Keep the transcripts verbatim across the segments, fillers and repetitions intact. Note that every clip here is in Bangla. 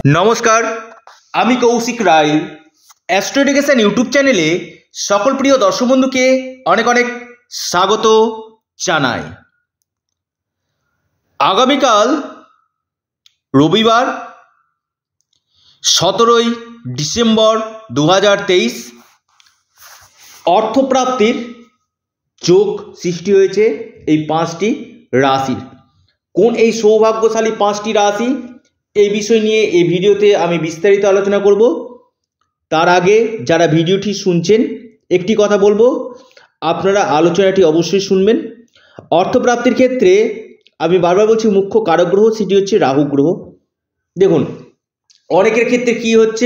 নমস্কার, আমি Koushik Roy. Astro education YouTube চ্যানেলে সকল প্রিয় দর্শক বন্ধুকে অনেক অনেক স্বাগত জানাই। আগামীকাল রবিবার সতেরোই ডিসেম্বর দু হাজার তেইশ অর্থপ্রাপ্তির যোগ সৃষ্টি হয়েছে এই পাঁচটি রাশির। কোন এই সৌভাগ্যশালী পাঁচটি রাশি, এই বিষয় নিয়ে এই ভিডিওতে আমি বিস্তারিত আলোচনা করব। তার আগে যারা ভিডিওটি শুনছেন একটি কথা বলবো, আপনারা আলোচনাটি অবশ্যই শুনবেন। অর্থপ্রাপ্তির ক্ষেত্রে আমি বারবার বলছি, মুখ্য কারক গ্রহ সেটি হচ্ছে রাহু গ্রহ। দেখুন, অনেকের ক্ষেত্রে কি হচ্ছে,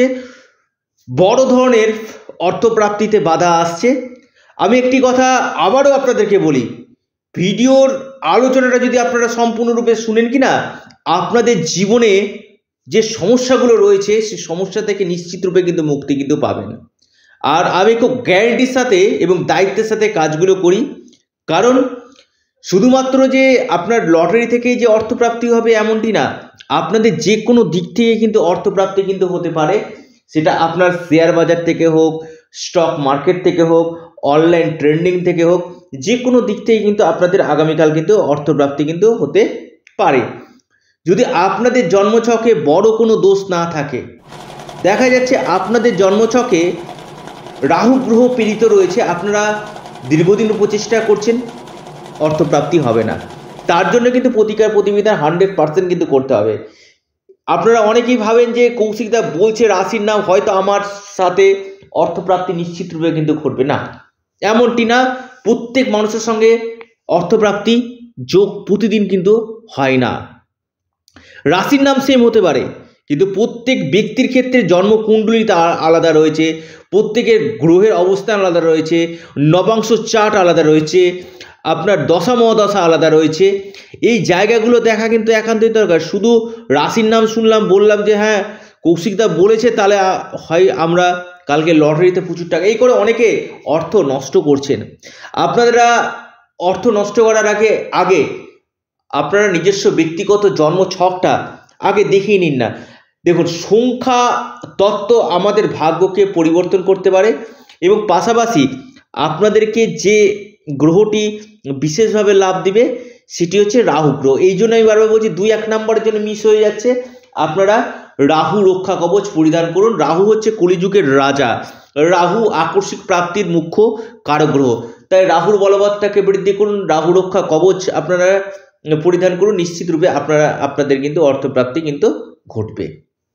বড় ধরনের অর্থপ্রাপ্তিতে বাধা আসছে। আমি একটি কথা আবারও আপনাদেরকে বলি, ভিডিওর আলোচনাটা যদি আপনারা সম্পূর্ণরূপে শুনেন কি না, আপনাদের জীবনে যে সমস্যাগুলো রয়েছে সেই সমস্যা থেকে নিশ্চিত রূপে কিন্তু মুক্তি কিন্তু পাবেন। আর আমি খুব গ্যারান্টির সাথে এবং দায়িত্বের সাথে কাজগুলো করি, কারণ শুধুমাত্র যে আপনার লটারি থেকেই যে অর্থপ্রাপ্তি হবে এমনটি না, আপনাদের যে কোনো দিক থেকে কিন্তু অর্থপ্রাপ্তি কিন্তু হতে পারে। সেটা আপনার শেয়ার বাজার থেকে হোক, স্টক মার্কেট থেকে হোক, অনলাইন ট্রেন্ডিং থেকে হোক, যে কোনো দিক থেকে কিন্তু আপনাদের আগামীকাল কিন্তু অর্থপ্রাপ্তি কিন্তু হতে পারে। যদি আপনাদের জন্মছকে বড় কোনো দোষ না থাকে, দেখা যাচ্ছে আপনাদের জন্মছকে রাহু গ্রহ পীড়িত রয়েছে, আপনারা দীর্ঘদিন প্রচেষ্টা করছেন, অর্থপ্রাপ্তি হবে না। তার জন্য কিন্তু প্রতিকার প্রতিবিধান হান্ড্রেড পার্সেন্ট কিন্তু করতে হবে। আপনারা অনেকেই ভাবেন যে কৌশিকদা বলছে রাশির নাম, হয়তো আমার সাথে অর্থপ্রাপ্তি নিশ্চিত রূপে কিন্তু ঘটবে না, এমনটি না। প্রত্যেক মানুষের সঙ্গে অর্থপ্রাপ্তি যোগ প্রতিদিন কিন্তু হয় না। রাশির নাম সেম হতে পারে, কিন্তু প্রত্যেক ব্যক্তির ক্ষেত্রে জন্মকুণ্ডলিটা আলাদা রয়েছে, প্রত্যেকের গ্রহের অবস্থান আলাদা রয়েছে, নবাংশ চার্ট আলাদা রয়েছে, আপনার দশা মহাদশা আলাদা রয়েছে। এই জায়গাগুলো দেখা কিন্তু একান্তই দরকার। শুধু রাশির নাম শুনলাম, বললাম যে হ্যাঁ কৌশিকদা বলেছে, তাহলে হয় আমরা কালকে লটারিতে প্রচুর টাকা, এই করে অনেকে অর্থ নষ্ট করছেন। আপনারা অর্থ নষ্ট করার আগে আগে আপনারা নিজস্ব ব্যক্তিগত জন্ম ছকটা আগে দেখিয়ে নিন না। দেখুন, সংখ্যা তত্ত্ব আমাদের ভাগ্যকে পরিবর্তন করতে পারে, এবং পাশাপাশি আপনাদেরকে যে গ্রহটি বিশেষভাবে লাভ দিবে সেটি হচ্ছে রাহু গ্রহ। এই জন্য আমি বারবার বলছি, দুই এক নম্বরের জন্য মিস হয়ে যাচ্ছে। আপনারা রাহু রক্ষা কবচ পরিধান করুন। রাহু হচ্ছে কলিযুগের রাজা, রাহু আকস্মিক প্রাপ্তির মুখ্য কারক গ্রহ। তাই রাহুর বলবত্তাকে বৃদ্ধি করুন, রাহু রক্ষা কবচ আপনারা পরিধান করুন, নিশ্চিত রূপে আপনারা আপনাদের কিন্তু অর্থপ্রাপ্তি কিন্তু ঘটবে।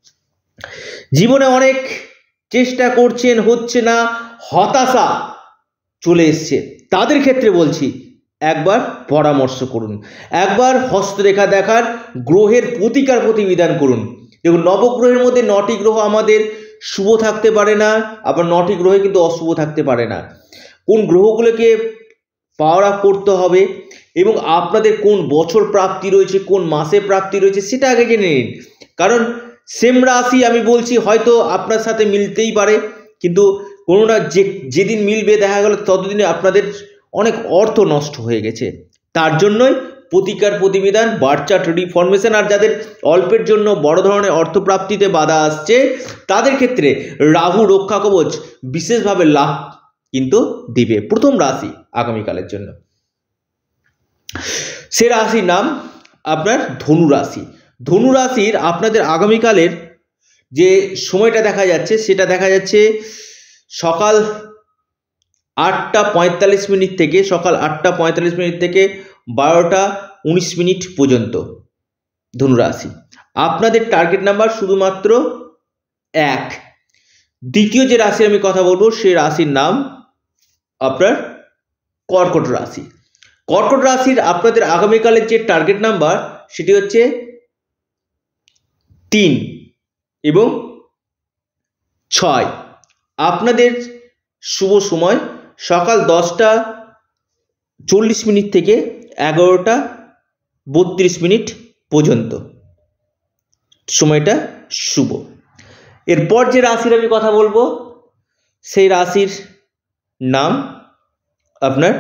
জীবনে অনেক চেষ্টা করছেন, হচ্ছে না, হতাশা চলে এসছে, তাদের ক্ষেত্রে বলছি একবার পরামর্শ করুন, একবার হস্তরেখা দেখার গ্রহের প্রতিকার প্রতিবিধান করুন। দেখুন, নবগ্রহের মধ্যে নটি গ্রহ আমাদের শুভ থাকতে পারে না, আবার নটি গ্রহে কিন্তু অশুভ থাকতে পারে না। কোন গ্রহগুলোকে পাওয়ার আপ করতে হবে এবং আপনাদের কোন বছর প্রাপ্তি রয়েছে, কোন মাসে প্রাপ্তি রয়েছে, সেটা আগে জেনে নিন। কারণ সেম রাশি আমি বলছি হয়তো আপনার সাথে মিলতেই পারে, কিন্তু কোনোটা যে যেদিন মিলবে দেখা গেল ততদিনে আপনাদের অনেক অর্থ নষ্ট হয়ে গেছে। তার জন্যই প্রতিকার প্রতিবিধান, বার্থ চার্ট রিফরমেশন। আর যাদের অল্পের জন্য বড় ধরনের অর্থপ্রাপ্তিতে বাধা আসছে, তাদের ক্ষেত্রে রাহু রক্ষা কবচ বিশেষভাবে লাভ কিন্তু দিবে। প্রথম রাশি আগামীকালের জন্য, সে রাশির নাম আপনার ধনু রাশি। ধনু রাশির আপনাদের আগামীকালের যে সময়টা দেখা যাচ্ছে, সেটা দেখা যাচ্ছে সকাল আটটা পঁয়তাল্লিশ মিনিট থেকে সকাল আটটা পঁয়তাল্লিশ মিনিট থেকে বারোটা উনিশ মিনিট পর্যন্ত ধনু রাশি। আপনাদের টার্গেট নাম্বার শুধুমাত্র এক। দ্বিতীয় যে রাশি আমি কথা বলবো, সে রাশির নাম আপনার কর্কট রাশি। কর্কট রাশির আপনাদের আগামীকালের যে টার্গেট নাম্বার সেটি হচ্ছে তিন এবং ছয়। আপনাদের শুভ সময় সকাল দশটা চল্লিশ মিনিট থেকে এগারোটা বত্রিশ মিনিট পর্যন্ত সময়টা শুভ। এরপর যে রাশির আমি কথা বলবো, সেই রাশির নাম আপনার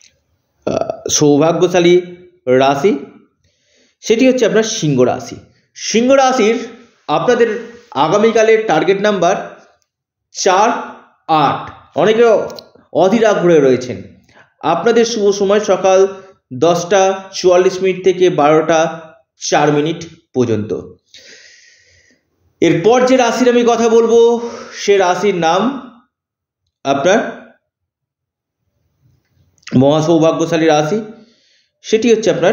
সৌভাগ্যশালী রাশি, সেটি হচ্ছে আপনার সিংহ রাশি। সিংহ রাশির আপনাদের আগামীকালের টার্গেট নাম্বার চার আট। অনেকে অধীর আগ্রহে রয়েছেন। আপনাদের শুভ সময় সকাল দশটা চুয়াল্লিশ মিনিট থেকে বারোটা চার মিনিট পর্যন্ত। এরপর যে রাশির আমি কথা বলবো সে রাশির নাম আপনার মহা সৌভাগ্যশালী রাশি, সেটি হচ্ছে আপনার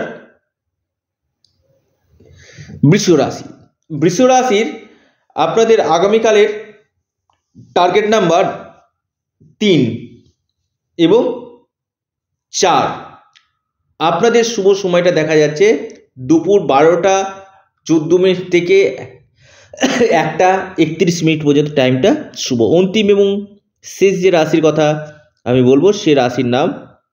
বৃষ রাশি। বৃষ রাশির আপনাদের আগামীকালের টার্গেট নাম্বার তিন এবং চার। আপনাদের শুভ সময়টা দেখা যাচ্ছে দুপুর বারোটা চোদ্দ মিনিট থেকে একটা একত্রিশ মিনিট পর্যন্ত টাইমটা শুভ। অন্তিম এবং শেষ যে রাশির কথা আমি বলবো সে রাশির নাম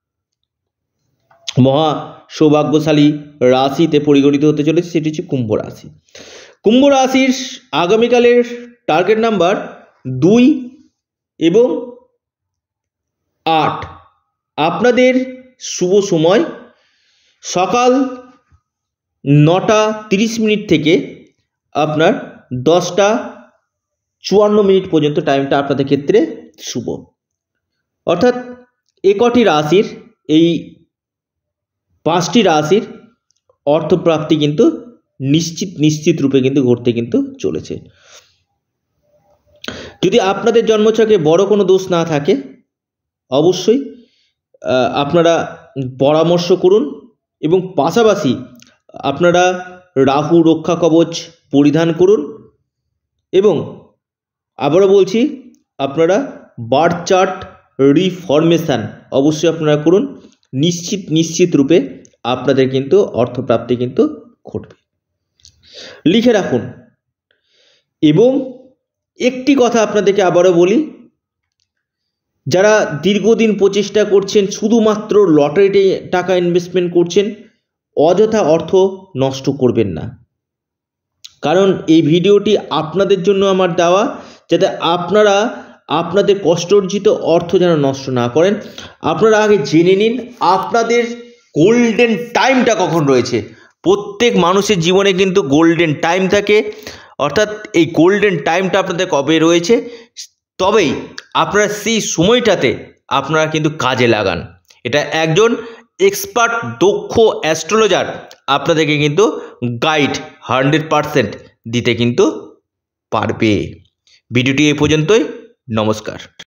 মহা সৌভাগ্যশালী রাশিতে পরিগণিত হতে চলেছে, সেটি হচ্ছে কুম্ভ রাশি। কুম্ভ রাশির আগামীকালের টার্গেট নাম্বার দুই এবং আট। আপনাদের শুভ সময় সকাল নটা তিরিশ মিনিট থেকে আপনার দশটা চুয়ান্ন মিনিট পর্যন্ত টাইমটা আপনাদের ক্ষেত্রে শুভ। অর্থাৎ একটি রাশির এই পাঁচটি রাশির অর্থপ্রাপ্তি কিন্তু নিশ্চিত নিশ্চিত রূপে কিন্তু ঘটতে কিন্তু চলেছে। যদি আপনাদের জন্মছকে বড় কোনো দোষ না থাকে অবশ্যই আপনারা পরামর্শ করুন এবং পাশাপাশি আপনারা রাহু রক্ষা কবচ পরিধান করুন এবং আবারও বলছি আপনারা বার্থ চার্ট রিফরমেশন অবশ্যই আপনারা করুন। নিশ্চিত নিশ্চিত রূপে আপনাদের কিন্তু অর্থপ্রাপ্তি কিন্তু ঘটবে, লিখে রাখুন। এবং একটি কথা আপনাদেরকে আবারও বলি, যারা দীর্ঘদিন প্রচেষ্টা করছেন শুধুমাত্র লটারিতে টাকা ইনভেস্টমেন্ট করছেন, অযথা অর্থ নষ্ট করবেন না। কারণ এই ভিডিওটি আপনাদের জন্য আমার দেওয়া, যাতে আপনারা আপনাদের কষ্টার্জিত অর্থ যেন নষ্ট না করেন। আপনারা আগে জেনে নিন আপনাদের গোল্ডেন টাইমটা কখন রয়েছে। প্রত্যেক মানুষের জীবনে কিন্তু গোল্ডেন টাইম থাকে, অর্থাৎ এই গোল্ডেন টাইমটা আপনাদের কবে রয়েছে, তবেই আপনারা সেই সময়টাতে আপনারা কিন্তু কাজে লাগান। এটা একজন এক্সপার্ট দক্ষ অ্যাস্ট্রোলজার আপনাদেরকে কিন্তু গাইড হান্ড্রেড পারসেন্ট দিতে কিন্তু পারবে। ভিডিওটি এই পর্যন্তই। নমস্কার।